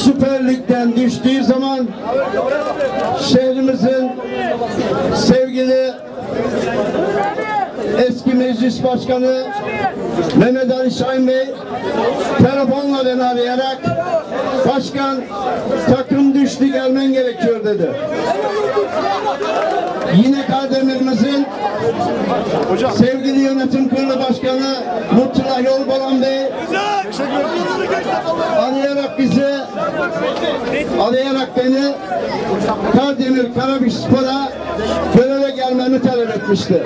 Süper Lig'den düştüğü zaman şehrimizin sevgili eski meclis başkanı Mehmet Ali Şahin Bey telefonla beni arayarak başkan takım düştü gelmen gerekiyor dedi. Yine Kardemir'imizin sevgili yönetim kurulu başkanı Mutlullah Yolbalan Bey arayarak beni Kardemir Karabükspor'a göreve gelmemi talep etmişti.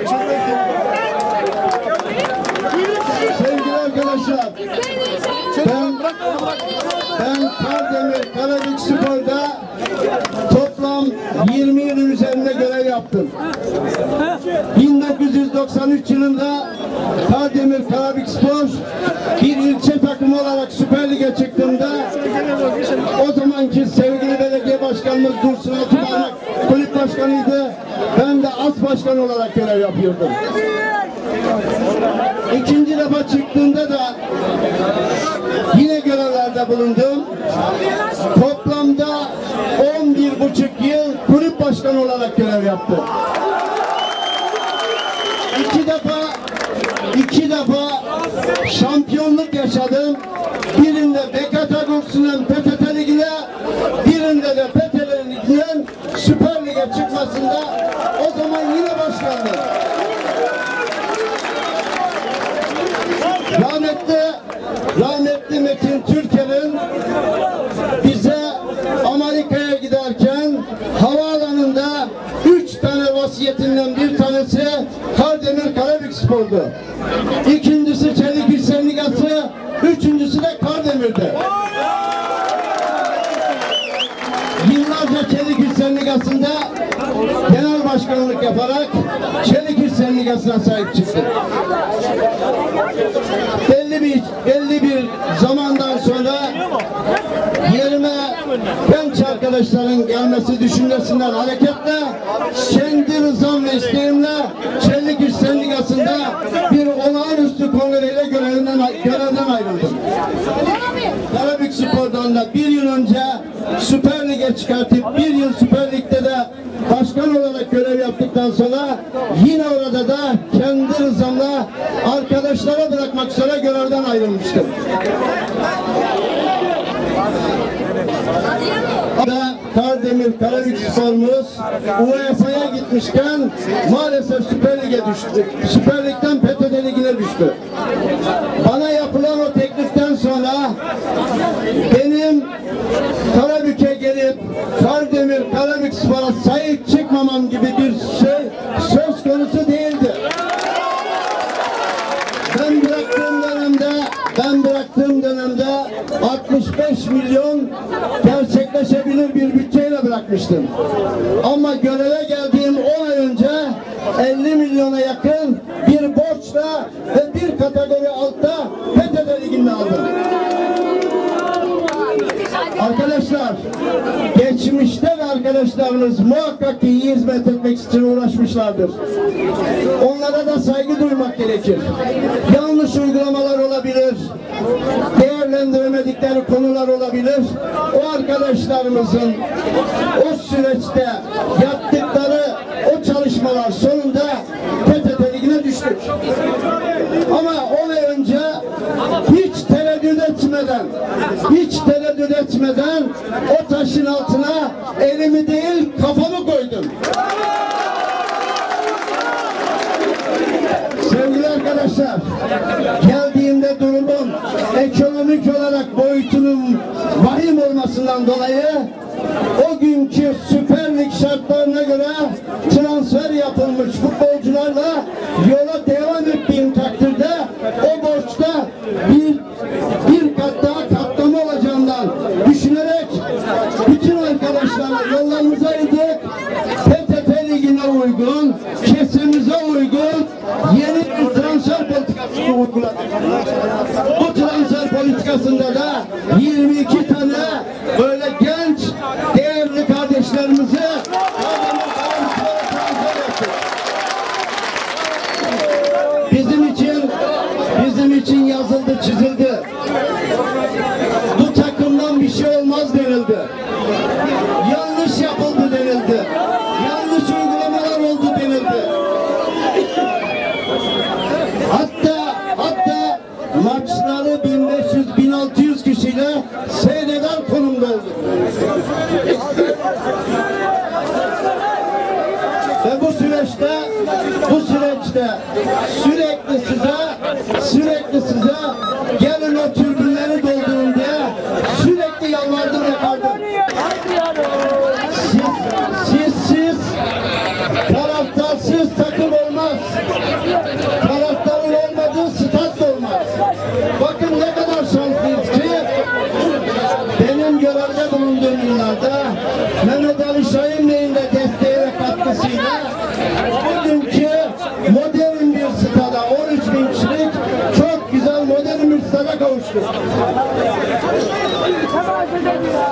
Sevgili arkadaşlar, ben Kardemir Karabükspor'da toplam 20 yılın üzerinde görev yaptım. 1993 yılında Kardemir Karabükspor bir ilçe takımı olarak Süper Lig'e çıktığında o zamanki sevgili belediye başkanımız Dursun Altıparmak kulüp başkanıydı. Ben de as başkan olarak görev yapıyordum. İkinci defa çıktığımda da yine görevlerde bulundum. Toplamda 11,5 yıl kulüp başkanı olarak görev yaptım. İki defa şampiyonluk yaşadım. Birinde BKT Kursu'nun PTT Ligi'ne, birinde de PTT Ligi'nin Süper Lig'e çıkmasında o zaman yine başkandım. Rahmetli Metin Türker'in bize Amerika'ya giderken havaalanında 3 tane vasiyetinden bir tanesi Kardemir Karabükspor'du. İkincisi Çelik İş Sendikası, üçüncüsü de Kardemir'di. Yıllarca Çelik İş Sendikası'nda genel başkanlık yaparak Çelik İş Sendikası'na sahip çıktı. Belli bir zamandan sonra yerime genç arkadaşların gelmesi düşüncesinden hareketle kendi rızam ve isteğimle Çelik İş Sendikası'nda bir olağanüstü kongreyle görevden ayrıldım. Karabükspor'dan da bir yıl önce Süper Lig'e çıkartıp bir yıl Süper Lig'de de başkan olarak görev yaptıktan sonra yine orada da kendi rızamla arkadaşlara bırakmak üzere görevden ayrılmıştım. Kardemir Karabükspor'umuz UEFA'ya gitmişken maalesef Süper Lig'e düştü. Süper Lig'den PTT Ligi'ne düştü. Bana yapılan o tekliften sonra benim Karabük'e gelip Kardemir Karabükspor'a sahip çıkmamam gibi bir şey söz konusu değildi. Ben bıraktığım dönemde 65 milyon gerçekleşebilir bir bütçeyle bırakmıştım. Ama göreve geldiğim 10 ay önce 50 milyona yakın bir borçla ve bir kategori altta PTT Ligi'nde aldım. Arkadaşlar, geçmişte de arkadaşlarımız muhakkak ki iyi hizmet etmek için uğraşmışlardır. Onlara da saygı duymak gerekir. Yanlış uygulamalar olabilir, değerlendiremedikleri konular olabilir. O arkadaşlarımızın o süreçte yaptıkları o çalışmalar sonunda PTT Ligi'ne düştük. Ama 10 ay önce hiç tereddüt etmeden o taşın altına elimi değil kafamı koydum. Sevgili arkadaşlar, geldiğimde durumun ekonomik olarak boyutunun vahim olmasından dolayı o günkü Süper Lig şartlarına göre transfer yapılmış futbolcularla yola devam ettiğim takdirde o borçta bir kat daha katlama olacağından düşünerek bütün arkadaşlarla yollarımıza ayırdık. PTT Ligi'ne uygun, kesimize uygun yeni bir transfer politikası uyguladık. Bu transfer politikasında da 22 tane böyle genç, değerli kardeşlerimizi bizim için yazıldı, çizildi. Bu takımdan bir şey olmaz denildi. sürekli size gelin o tribünleri doldurun diye sürekli yalvardım yakardım. Siz taraftarsız takım olmaz. Taraftarın olmadığı stat da olmaz. Bakın ne kadar şanslıyız ki benim görevde bulunduğum yıllarda Mehmet Ali Şahin Bey'in de desteği ve katkısıyla bugünkü modern bir stada, 13.000 kişilik çok güzel modern bir stada kavuştuk.